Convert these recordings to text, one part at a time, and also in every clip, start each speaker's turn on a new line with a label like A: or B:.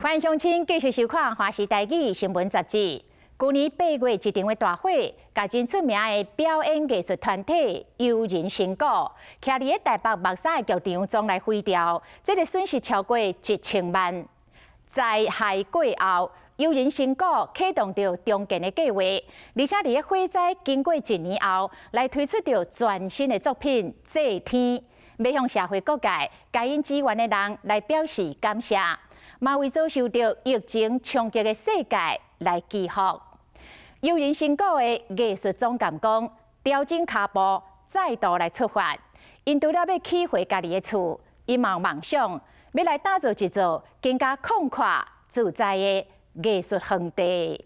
A: 欢迎乡亲继续收看《华视台语新闻杂志》。去年8月一场的大火，甲真出名的表演艺术团体友人成果，徛伫台北木栅的剧场总来毁掉，这个损失超过1000万。在害过后，友人成果启动着重建的计划，而且伫火灾经过1年后，来推出着全新的作品《祭天》，要向社会各界该因支援的人来表示感谢。嘛为遭受到疫情冲击的世界来祈福。友人成果的艺术总监讲，调整脚步，再度来出发。因除了要起回家己的厝，因嘛有梦想要来打造一座更加宽阔、自在的艺术园地。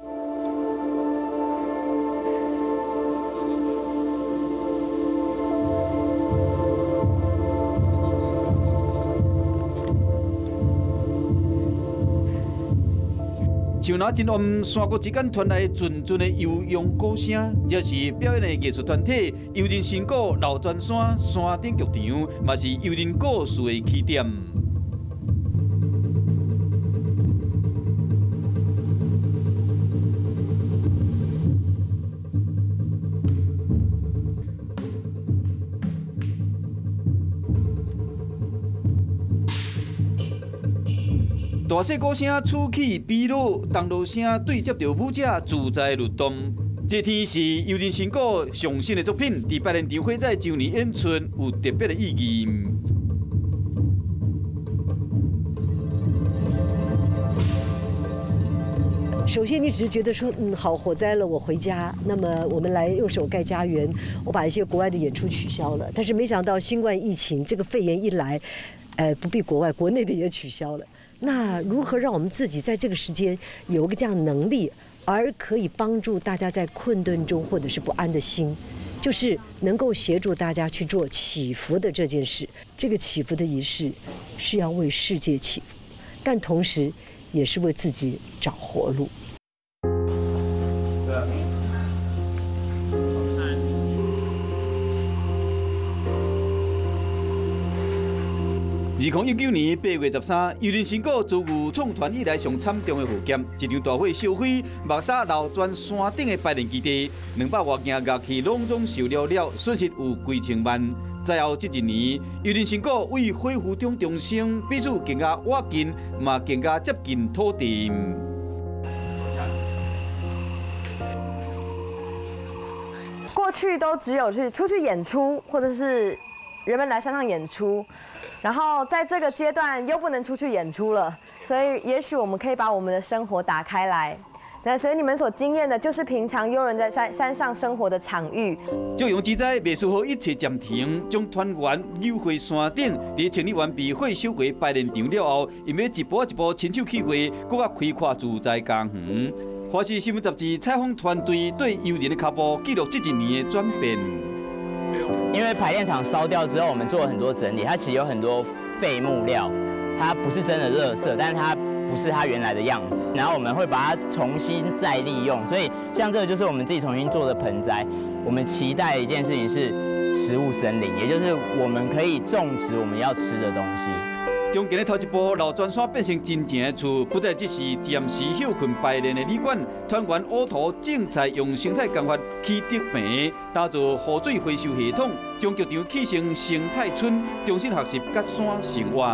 B: 像那真暗，山谷之间传来阵阵的悠扬歌声，这是表演的艺术团体友人成果老泉山山顶剧场，嘛是友人故事的起点。大细鼓声此起彼落，动锣声对接着舞者自在律动。这天是友人成果上新的作品，伫百年场火灾周年演出有特别的意义。
C: 首先，你只是觉得说，好，火灾了，我回家。那么，我们来用手盖家园。我把一些国外的演出取消了，但是没想到新冠疫情这个肺炎一来，不必国外，国内的也取消了。那如何让我们自己在这个时间有一个这样的能力，而可以帮助大家在困顿中或者是不安的心，就是能够协助大家去做祈福的这件事。这个祈福的仪式是要为世界祈福，但同时也是为自己找活路。
B: 2019年8月13日，友人成果自有创团以来上惨重的火劫，一场大火烧毁木栅老泉山顶的百年基地，200多件乐器拢总烧了，损失有几千万。再后这1年，友人成果为恢复中重生，彼此更加挖近，嘛更加接近土地。
D: 过去都只有是出去演出，或者是人们来山上演出。然后在这个阶段又不能出去演出了，所以也许我们可以把我们的生活打开来。那所以你们所经验的就是平常悠人在山上生活的场域。
B: 朝阳之灾未输好一切暂停，将团员溜回山顶，在清理完被火烧毁百年场了后，因要一步一步亲手起火，更加开阔自在家园。华视新闻杂志采访团队对友人的脚步记录这1年的转变。
E: 因为排练场烧掉之后，我们做了很多整理，它其实有很多废木料，它不是真的垃圾，但是它不是它原来的样子，然后我们会把它重新再利用。所以像这个就是我们自己重新做的盆栽。我们期待的一件事情是食物森林，也就是我们可以种植我们要吃的东西。
B: 中间的头一步，老泉山变成真正的厝，不再只是暂时休困百年的旅馆。团员乌图种菜，用生态工法起竹坪，打造雨水回收系统，将剧场起成生态村，重新学习隔山生活。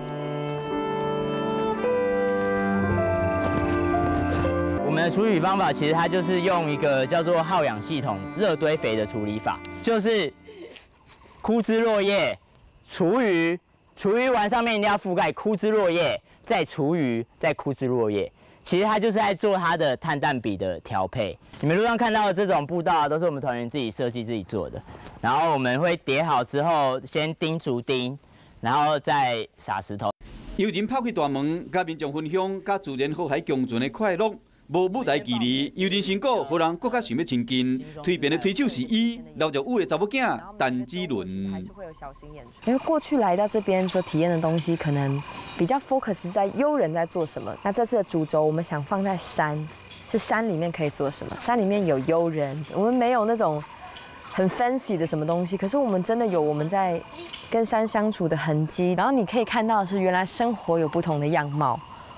E: 我们的处理方法其实它就是用一个叫做耗氧系统热堆肥的处理法，就是枯枝落叶、厨余。厨余完上面一定要覆盖枯枝落叶，再厨余，再枯枝落叶。其实它就是在做它的碳氮比的调配。你们路上看到的这种步道啊，都是我们团员自己设计、自己做的。然后我们会叠好之后，先钉竹钉，然后再撒石头。
B: 友人抛开大门，甲民众分享，甲自然和谐共存的快乐。无舞台距离，友人成果，互人更加想要亲近。推边的推手是伊，老着舞的查某囝陈之伦。
D: 还是会有小型演出。因为过去来到这边所体验的东西，可能比较 focus 在悠人在做什么。那这次的主轴，我们想放在山，是山里面可以做什么？山里面有悠人，我们没有那种很 fancy 的什么东西，可是我们真的有我们在跟山相处的痕迹。然后你可以看到的是，原来生活有不同的样貌。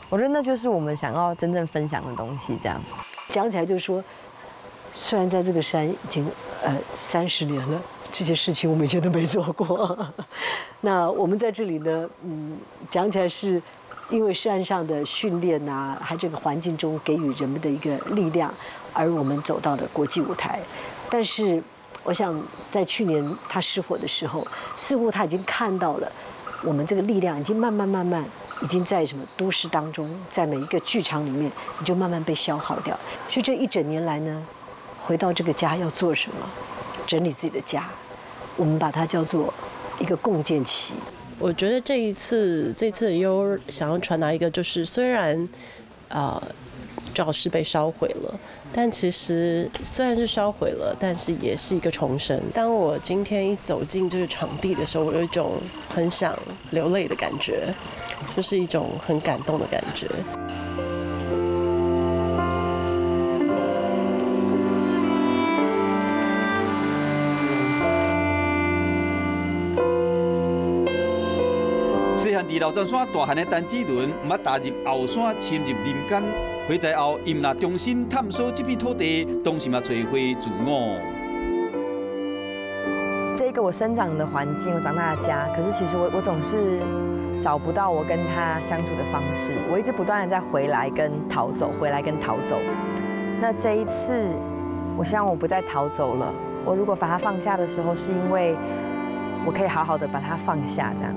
D: 我觉得那就是我们想要真正分享的东西。这样
C: 讲起来就是说，虽然在这个山已经30年了，这些事情我们以前都没做过。那我们在这里呢，讲起来是因为山上的训练啊，还这个环境中给予人们的一个力量，而我们走到了国际舞台。但是我想在去年他失火的时候，似乎他已经看到了我们这个力量已经慢慢已经在什么都市当中，在每一个剧场里面，你就慢慢被消耗掉。所以这一整年来呢，回到这个家要做什么？整理自己的家，我们把它叫做一个共建期。
F: 我觉得这次的优想要传达一个，就是虽然教室被烧毁了，但其实虽然是烧毁了，但是也是一个重生。当我今天一走进这个场地的时候，我有一种很想流泪的感觉，就是一种很感动的感觉。
B: 细汉伫老泉山大汉的陈子伦，毋捌踏入后山，深入林间。回在后，伊毋若重新探索这片土地，当时嘛找回自我。
D: 这个我生长的环境，我长大的家，可是其实我总是找不到我跟他相处的方式，我一直不断的在回来跟逃走，回来跟逃走。那这一次，我希望我不再逃走了。我如果把它放下的时候，是因为我可以好好的把它放下，这样。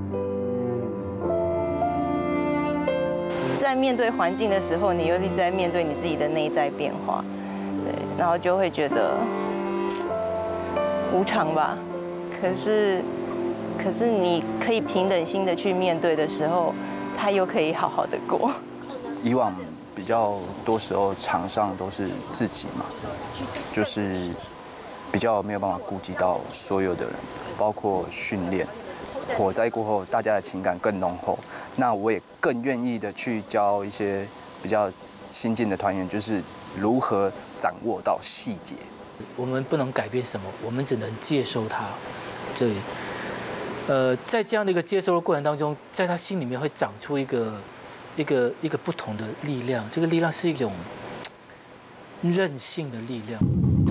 G: 在面对环境的时候，你又一直在面对你自己的内在变化，对，然后就会觉得无常吧。可是你可以平等心的去面对的时候，他又可以好好的过。
H: 以往比较多时候场上都是自己嘛，就是比较没有办法顾及到所有的人，包括训练。火灾过后，大家的情感更浓厚，那我也更愿意的去教一些比较新进的团员，就是如何掌握到细节。
I: 我们不能改变什么，我们只能接受它。对，在这样的一个接受的过程当中，在他心里面会长出一个不同的力量，这个力量是一种韧性的力量。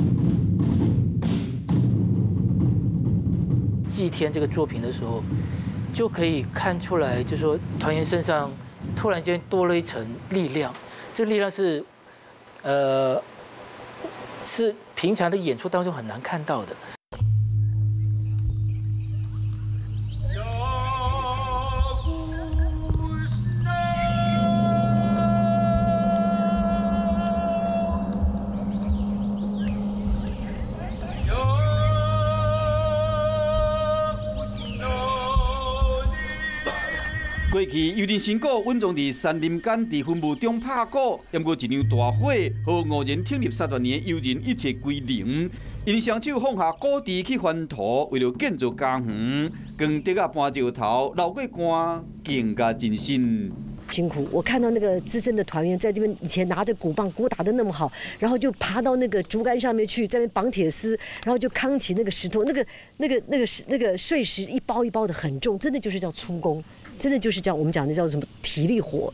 I: 祭天这个作品的时候，就可以看出来，就是说团员身上突然间多了一层力量，这个力量是平常的演出当中很难看到的。
B: 过去幽灵神鼓稳重伫山林间，伫坟墓中拍鼓，淹过一场大火，和5人挺入300年的幽人一切归零。因双手放下鼓槌去翻土，为了建造家园，光竹啊搬石头，流过汗，更加尽心。
C: 辛苦！我看到那个资深的团员在这边以前拿着鼓棒，鼓打得那么好，然后就爬到那个竹竿上面去，在那边绑铁丝，然后就扛起那个石头，那个碎石一包一包的很重，真的就是叫粗工，真的就是叫我们讲的叫什么体力活。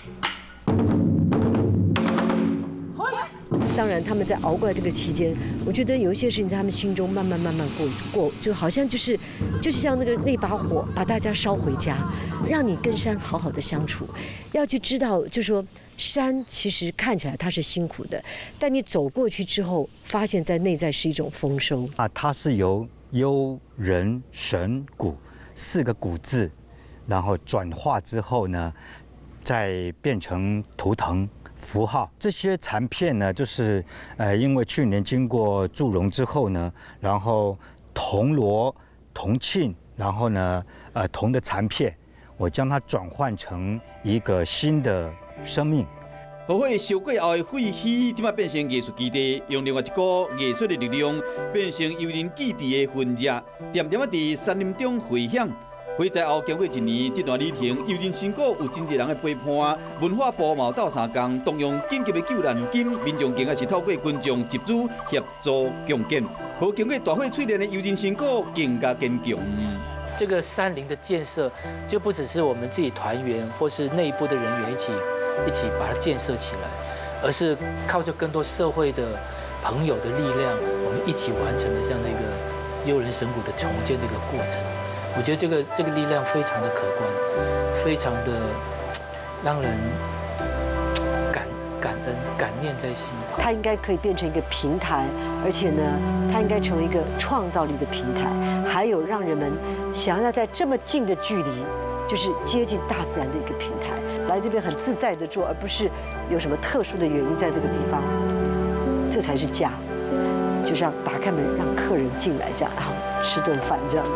C: 当然，他们在熬过来这个期间，我觉得有一些事情在他们心中慢慢过，就好像就是像那把火把大家烧回家，让你跟山好好的相处。要去知道，就是说山其实看起来它是辛苦的，但你走过去之后，发现在内在是一种丰收
J: 啊。它是由幽人神鼓4个鼓字，然后转化之后呢，再变成图腾。符号这些残片呢，就是因为去年经过祝融之后呢，然后铜锣、铜磬，然后呢铜的残片，我将它转换成一个新的生命。
B: 火火烧过后的废墟，即摆变成艺术基地，用另外一股艺术的力量，变成幽人基地的焚热，点点啊伫山林中回响。火灾后经过1年，这段旅程，幽人神鼓有真侪人的陪伴，文化部嘛有斗相共，动用紧急的救援金，民众更加是透过群众集资协助共建，和经过大火淬炼的幽人神鼓更加坚强。
I: 这个山林的建设，就不只是我们自己团员或是内部的人员一起把它建设起来，而是靠着更多社会的朋友的力量，我们一起完成了像那个悠人神谷的重建的一个过程。我觉得这个力量非常的可观，非常的让人感恩、感念在心。
C: 它应该可以变成一个平台，而且呢，它应该成为一个创造力的平台，还有让人们想要在这么近的距离，就是接近大自然的一个平台，来这边很自在的做，而不是有什么特殊的原因在这个地方，这才是家，就是要打开门让客人进来，这样然后吃顿饭这样的。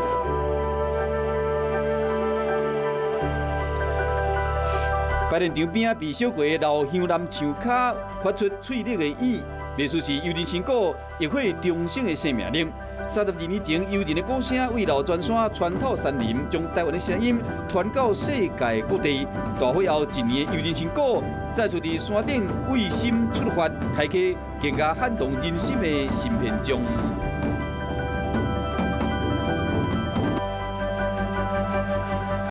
B: 排练场边被烧过的老香楠树卡发出翠绿的烟，类似是悠人神谷亦会重生的生命力。32年前，悠人的歌声为老全山穿透山林，将台湾的声音传到世界各地。大会后一年，悠人神谷再次伫山顶为心出发，开启更加撼动人心的新篇章。